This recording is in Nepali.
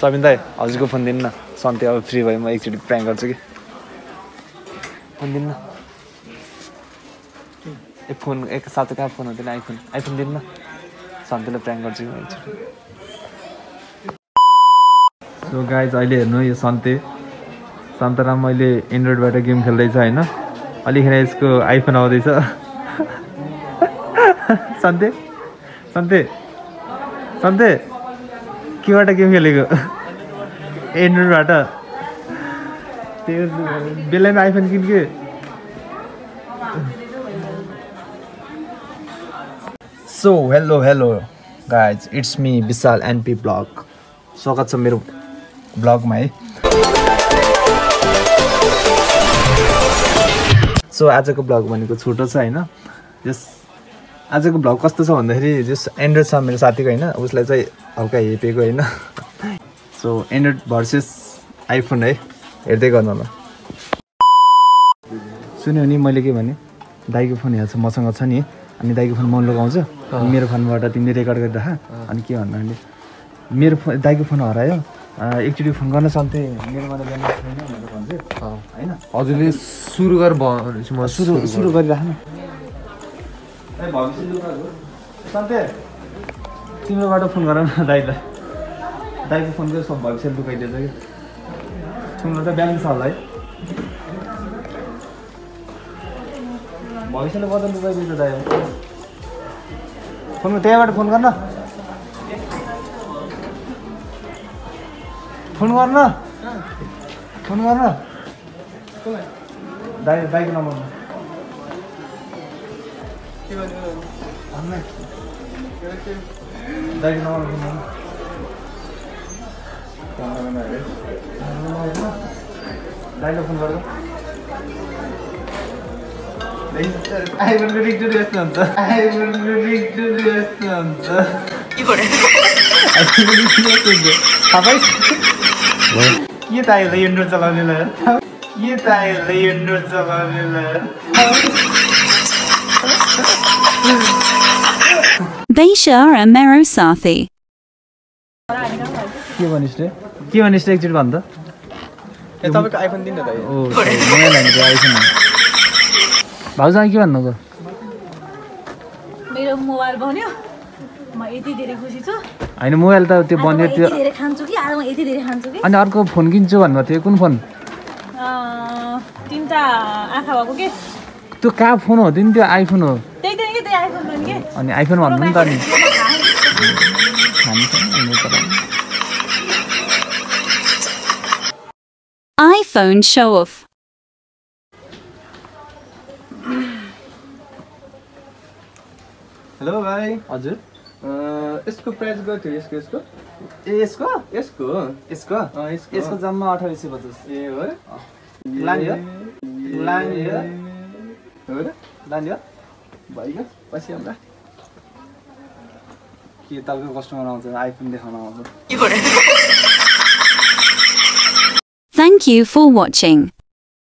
सबिन दाइ हजुरको फोन दिनु न सन्ते अब फ्री भयो म एकचोटि प्र्याङ्क गर्छु कि फोन दिनु न फोन एक साथै कहाँ फोन हुँदैन आइफोन दिनु न सन्तेले प्र्याङ्क गर्छु कि म एकचोटि सो गाइज अहिले हेर्नु यो सन्तराम मैले एन्ड्रोइडबाट गेम खेल्दैछ होइन अलिखेर यसको आइफोन आउँदैछ सन्ते केबाट गेम खेलेको एन्ड्रोइडबाट त्यो बेलैमा आइफोन किन्के so hello guys it's me Vishal NP blog स्वागत छ मेरो ब्लगमा है सो आजको ब्लग भनेको छोटो छ होइन जस आजको ब्लग कस्तो छ भन्दाखेरि जस एन्ड्रोइड छ मेरो साथीको होइन उसलाई चाहिँ हल्का हेपेको होइन सो एन्ड्रोइड भर्सेस आइफोन है हेर्दै गर्नु ल सुन्यो नि मैले के भने दाइको फोन यहाँ छ मसँग छ नि अनि दाइको फोन म लगाउँछु मेरो फोनबाट तिमीले रेकर्ड गरिराख अनि के भन्नु अहिले मेरो फोन दाइको फोन हरायो एकचोटि फोन गर्न सक्थे मेरोबाट गर्न छैन भनेर भन्छु होइन हजुरले सुरु गरेर भनेपछि म सुरु गरिराख्नु सन्ते तिम्रोबाट फोन गर न दाइलाई दाइको फोनको सब भविष्य लुकाइदिएछ कि तिम्रो त ब्यालेन्स छ होला है भविष्यले गर्दा लुकाइदिएछ दाइ फोन त्यहाँबाट फोन गर्न दाइको नम्बरमा दाइको नम्बर दाइलाई फोन गर्दा आइफोनको रिक्टुरी यस्तो हुन्छ के चाहियो एन्ड्रोइड चलाउनेलाई Bishal and मेरो साथी के भनिस् एकचोटि भन् त ए तपाईको आइफोन दिनु न दाइ ओ नयाँ लाइनको आइफोन भाउजू के भन्नु त मेरो मोबाइल बन्यो म यति धेरै खुसी छु हैन मोबाइल त त्यो बन्यो त्यो धेरै खान्छु कि आज म यति धेरै खान्छु कि अनि अर्को फोन किन्छु भन्नुभएको थियो कुन फोन तीनटा आँखा भएको के त्यो कहाँ फोन हो नि त्यो आइफोन हो त्यही के त्यो आइफोन हो नि के अनि आइफोन भन्नु नि त नि iPhone show off हेलो भाइ हजुर यसको प्राइस कति हो यसको ए यसको जम्मा 2850 ए हो लान्यो हो र लान्यो भाइको पछि हमरा के तपाईको कस्टमर आउँछ आइफोन देखाउन आउँछ Thank you for watching.